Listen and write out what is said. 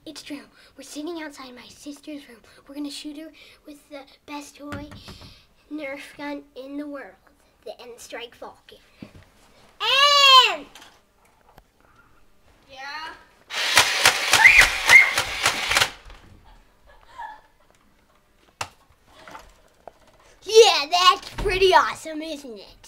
It's true. We're sitting outside my sister's room. We're gonna shoot her with the best toy Nerf gun in the world, the N-Strike Falcon. And yeah. Yeah, that's pretty awesome, isn't it?